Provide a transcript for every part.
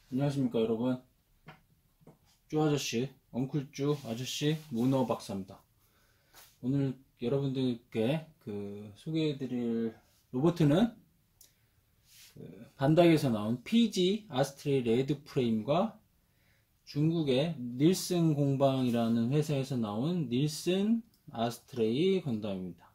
안녕하십니까 여러분. 쭈 아저씨, 엉클쭈 아저씨 문어 박사입니다. 오늘 여러분들께 소개해드릴 로봇은 반다이에서 나온 PG 아스트레이 레드 프레임과 중국의 닐슨 공방이라는 회사에서 나온 닐슨 아스트레이 건담입니다.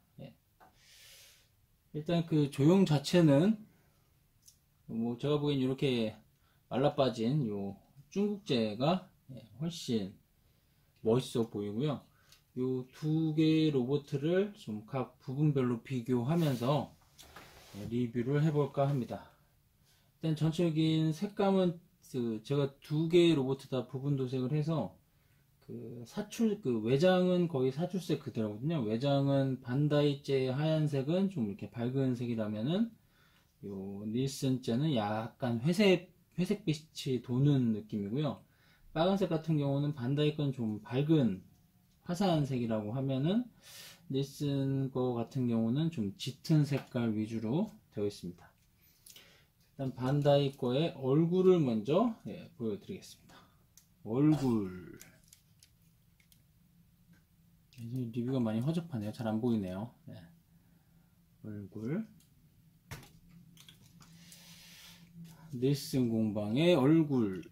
일단 조형 자체는 제가 보기엔 이렇게 말라빠진 요 중국제가 훨씬 멋있어 보이고요. 요 두 개의 로봇을 좀 각 부분별로 비교하면서 리뷰를 해볼까 합니다. 일단 전체적인 색감은 제가 두 개의 로봇 다 부분 도색을 해서 외장은 거의 사출색 그대로거든요. 외장은 반다이제 하얀색은 좀 이렇게 밝은 색이라면은 요 닐슨제는 약간 회색빛이 도는 느낌이고요. 빨간색 같은 경우는 반다이 건 좀 밝은 화사한 색이라고 하면은 닐슨 거 같은 경우는 좀 짙은 색깔 위주로 되어 있습니다. 일단 반다이 거의 얼굴을 먼저 보여드리겠습니다. 얼굴 리뷰가 많이 허접하네요. 잘 안 보이네요. 얼굴 닐슨 공방의 얼굴.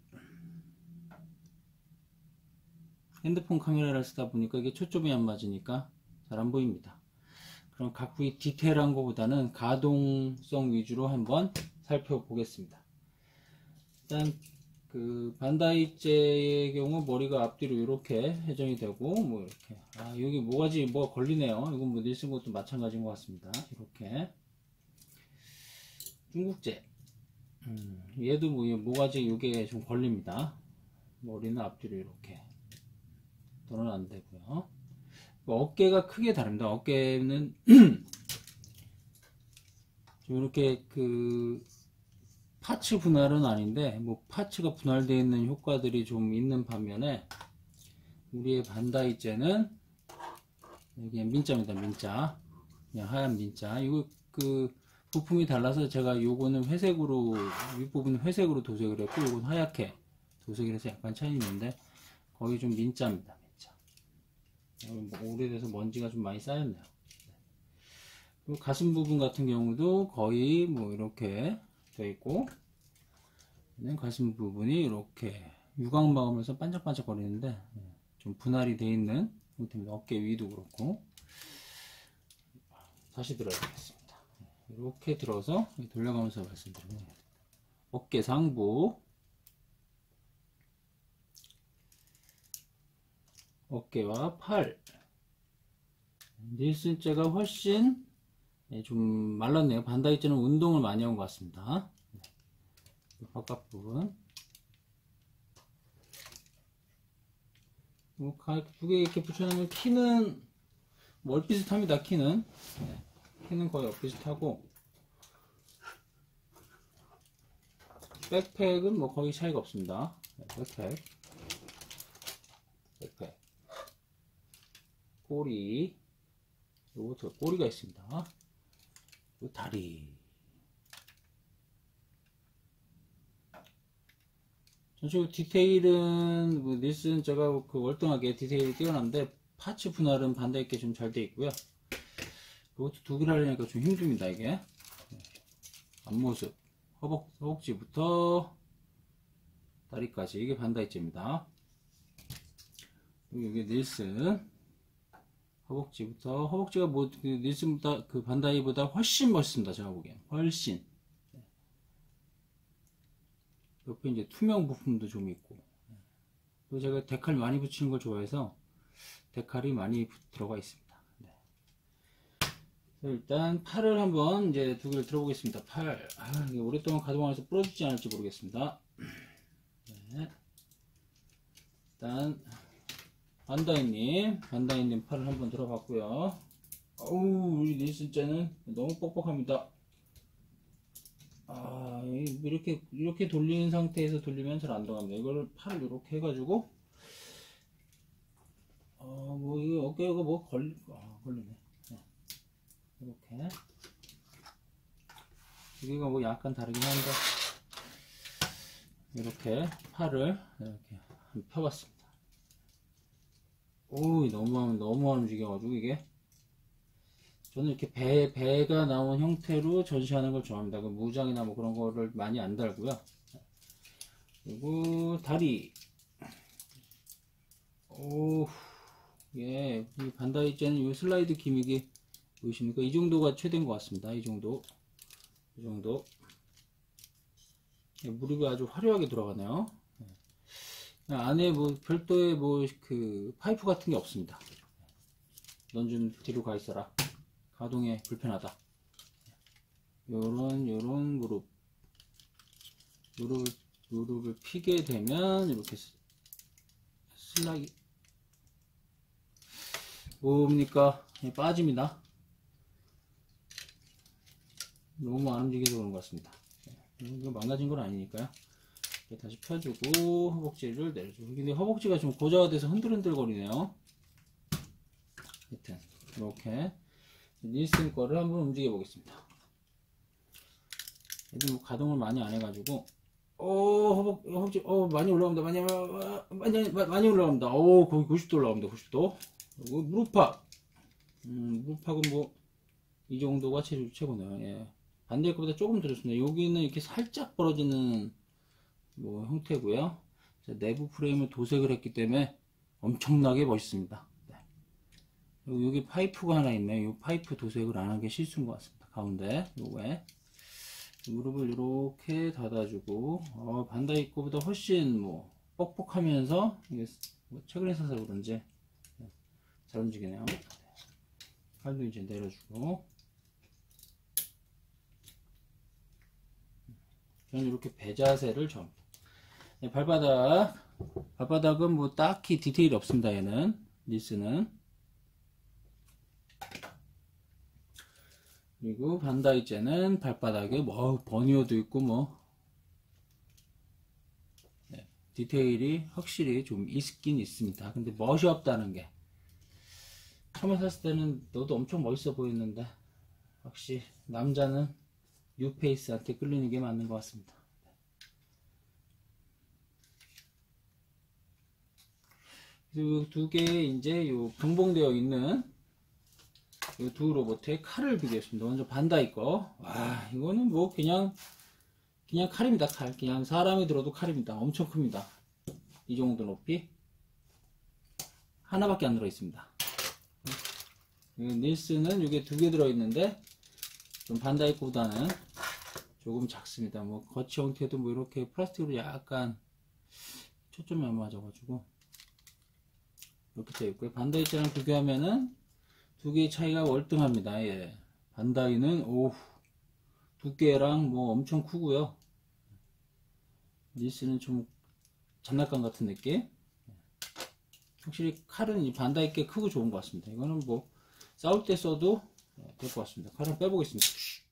핸드폰 카메라를 쓰다 보니까 이게 초점이 안 맞으니까 잘 안 보입니다. 그럼 각 부위 디테일한 것보다는 가동성 위주로 한번 살펴보겠습니다. 일단 반다이제의 경우 머리가 앞뒤로 이렇게 회전이 되고 이렇게 여기 뭐가 걸리네요. 이건 닐슨 것도 마찬가지인 것 같습니다. 이렇게 중국제 얘도 모가지 요게 좀 걸립니다. 머리는 앞뒤로 이렇게 또는 안 되고요. 어깨가 크게 다릅니다. 어깨는 좀 이렇게 파츠 분할은 아닌데 파츠가 분할되어 있는 효과들이 좀 있는 반면에 우리의 반다이제는 여기 민자입니다. 민자, 그냥 하얀 민자. 이거 부품이 달라서 제가 요거는 회색으로 윗부분 회색으로 도색을 했고 요건 하얗게 도색을 해서 약간 차이 있는데 거의 좀 민자입니다. 민자. 오래돼서 먼지가 좀 많이 쌓였네요. 그리고 가슴 부분 같은 경우도 거의 이렇게 되어 있고 가슴 부분이 이렇게 유광막으면서 반짝반짝 거리는데 좀 분할이 되어 있는 상태입니다. 어깨 위도 그렇고. 다시 들어야 되겠습니다. 이렇게 들어서 돌려가면서 말씀드리면 어깨 상부, 어깨와 팔. 닐슨제가 훨씬 좀 말랐네요. 반다이제는 운동을 많이 한 것 같습니다. 바깥 부분 두 개 이렇게 붙여놓으면 키는 비슷합니다. 키는 거의 비슷하고 백팩은 거의 차이가 없습니다. 백팩 꼬리, 요것도 꼬리가 있습니다. 요 다리. 전체적으로 디테일은 닐슨 제가 월등하게 디테일이 뛰어난데 파츠 분할은 반다이 게 좀 잘 되어 있고요. 이것도 두 개를 하려니까 좀 힘듭니다. 이게 앞모습 허벅지부터 다리까지 이게 반다이제입니다. 이게 닐슨 허벅지가 닐슨보다 반다이보다 훨씬 멋있습니다. 제가 보기엔 훨씬. 옆에 이제 투명 부품도 좀 있고. 그리고 제가 데칼 많이 붙이는 걸 좋아해서 데칼이 많이 들어가 있습니다. 일단 팔을 한번 이제 두 개를 들어보겠습니다. 팔. 이게 오랫동안 가동하면서 부러지지 않을지 모르겠습니다. 일단 반다이님 팔을 한번 들어봤고요. 우리 닐슨제는 너무 뻑뻑합니다. 이렇게 돌리는 상태에서 돌리면 잘 안 들어갑니다. 이거를 팔을 이렇게 해가지고 이거 어깨가 걸리네. 이렇게 여기가 약간 다르긴 한데 이렇게 팔을 이렇게 펴봤습니다. 오, 너무 안 움직여가지고 이게 저는 이렇게 배가 나온 형태로 전시하는 걸 좋아합니다. 그 무장이나 뭐 그런 거를 많이 안 달고요. 그리고 다리. 오, 예, 이 반다이제는 이 슬라이드 기믹이 보이십니까? 이 정도가 최대인 것 같습니다. 이 정도. 예, 무릎이 아주 화려하게 들어가네요. 안에 뭐 별도의 뭐 그 파이프 같은 게 없습니다. 넌 좀 뒤로 가 있어라. 가동에 불편하다. 요런 무릎을 피게 되면 이렇게 슬라이드 뭡니까? 빠집니다. 너무 안 움직여서 그런 것 같습니다. 이거 망가진 건 아니니까요. 다시 펴주고 허벅지를 내려주고. 근데 허벅지가 좀 고정화돼서 흔들흔들 거리네요. 하여튼 이렇게 닐슨 거를 한번 움직여 보겠습니다. 얘도 뭐 가동을 많이 안 해가지고 허벅지 많이 올라갑니다. 많이 올라갑니다. 거의 90도 올라갑니다. 90도. 그리고 무릎팍. 무릎팍은 뭐 이 정도가 최고네요. 예. 반대 거보다 조금 더 좋습니다. 여기는 이렇게 살짝 벌어지는 뭐 형태고요. 내부 프레임을 도색을 했기 때문에 엄청나게 멋있습니다. 네. 여기 파이프가 하나 있네요. 이 파이프 도색을 안 한 게 실수인 것 같습니다. 가운데 요거에 무릎을 이렇게 닫아주고 반다이 거보다 훨씬 뭐 뻑뻑하면서 이게 뭐 최근에 사서 그런지 잘 움직이네요. 팔도 이제 내려주고. 저는 이렇게 배 자세를 좀. 네, 발바닥은 뭐 딱히 디테일이 없습니다. 얘는 닐슨은. 그리고 반다이제는 발바닥에 뭐 버니어도 있고 뭐 네, 디테일이 확실히 좀 있긴 있습니다. 근데 멋이 없다는 게, 처음에 샀을 때는 너도 엄청 멋있어 보였는데 역시 남자는 뉴페이스한테 끌리는 게 맞는 것 같습니다. 그리고 두 개의 이제 요 동봉되어 있는 요 두 로봇의 칼을 비교했습니다. 먼저 반다이 거. 와, 이거는 뭐 그냥 칼입니다. 칼. 그냥 사람이 들어도 칼입니다. 엄청 큽니다. 이 정도 높이. 하나밖에 안 들어 있습니다. 닐슨은 이게 두 개 들어 있는데 좀 반다이 거보다는 조금 작습니다. 뭐 거치 형태도 뭐 이렇게 플라스틱으로 약간 초점이 안 맞아가지고 이렇게 되어 있고요. 반다이랑 비교하면은 두 개의 차이가 월등합니다. 예. 반다이는 두께랑 뭐 엄청 크고요. 닐슨은 좀 장난감 같은 느낌. 확실히 칼은 이 반다이 꽤 크고 좋은 것 같습니다. 이거는 뭐 싸울 때 써도 될 것 같습니다. 칼을 빼보겠습니다.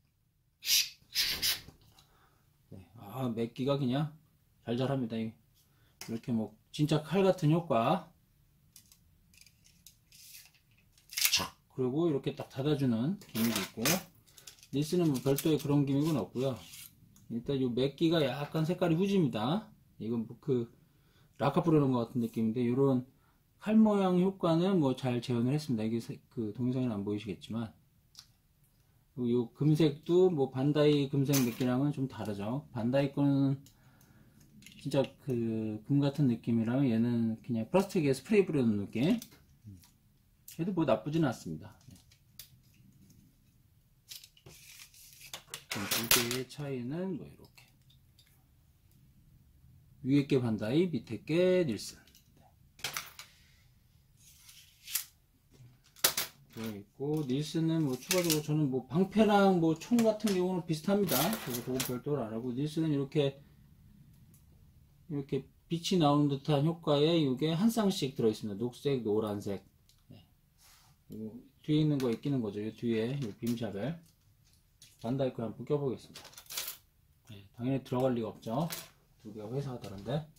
네. 맵기가 그냥 잘합니다. 이렇게 뭐 진짜 칼 같은 효과. 그리고 이렇게 딱 닫아주는 기믹이 있고, 닐슨은 뭐 별도의 그런 기믹은 없고요. 일단 이 맵기가 약간 색깔이 후집니다. 이건 뭐 그 라카 뿌려놓은 것 같은 느낌인데, 이런 칼 모양 효과는 뭐 잘 재현을 했습니다. 이게 그 동영상에는 안 보이시겠지만, 이 금색도 뭐 반다이 금색 느낌이랑은 좀 다르죠. 반다이 거는 진짜 그 금 같은 느낌이라면 얘는 그냥 플라스틱에 스프레이 뿌려놓은 느낌. 얘도 뭐 나쁘지는 않습니다. 두 개의 차이는 뭐 이렇게 위에 게 반다이, 밑에 게 닐슨 있고, 닐슨은 뭐 추가적으로 저는 뭐 방패랑 뭐 총 같은 경우는 비슷합니다. 그래서 그건 별도로 안 하고, 닐슨은 이렇게 빛이 나오는 듯한 효과에 이게 한 쌍씩 들어있습니다. 녹색, 노란색. 네. 그리고 뒤에 있는 거에 끼는 거죠. 이 뒤에 이 빔샤벨. 반다이 거 한번 껴보겠습니다. 네, 당연히 들어갈 리가 없죠. 두 개가 회사가 다른데.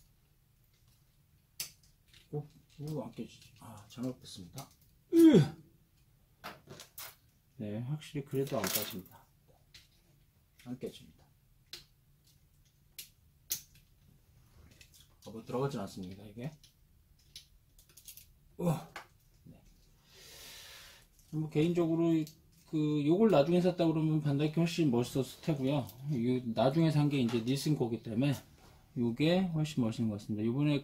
안 깨지지. 잘못 뺐습니다. 네, 확실히 그래도 안 빠집니다. 안 깨집니다. 뭐 들어가진 않습니다, 이게. 네. 뭐 개인적으로 요걸 나중에 샀다 그러면 반다이키 훨씬 멋있었을 테고요. 나중에 산 게 이제 닐슨 거기 때문에 요게 훨씬 멋있는 것 같습니다. 요번에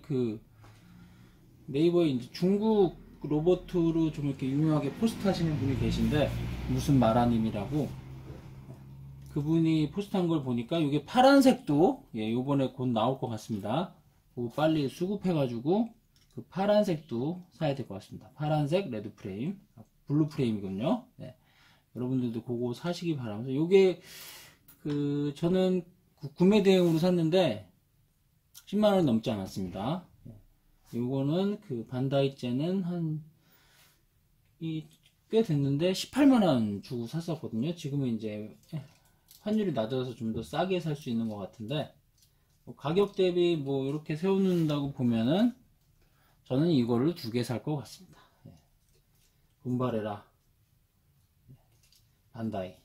네이버에 이제 중국 로봇으로 좀 이렇게 유명하게 포스트 하시는 분이 계신데, 무슨 마라님이라고, 그분이 포스트한 걸 보니까 이게 파란색도 요번에 곧 나올 것 같습니다. 그거 빨리 수급해가지고 그 파란색도 사야 될 것 같습니다. 파란색 레드 프레임, 블루 프레임이군요. 네. 여러분들도 그거 사시기 바라면서, 요게 저는 구매 대행으로 샀는데 10만원 넘지 않았습니다. 요거는 반다이제는 꽤 됐는데 18만원 주고 샀었거든요. 지금은 이제 환율이 낮아서 좀 더 싸게 살 수 있는 것 같은데, 가격 대비 이렇게 세워놓는다고 보면은 저는 이거를 2개 살 것 같습니다. 분바레라 반다이.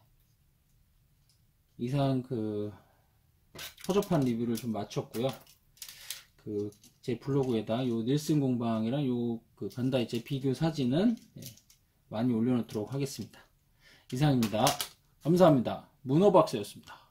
이상 허접한 리뷰를 좀 마쳤고요. 제 블로그에다 요 닐슨 공방이랑 요 반다이제 비교 사진은 많이 올려놓도록 하겠습니다. 이상입니다. 감사합니다. 문어박사였습니다.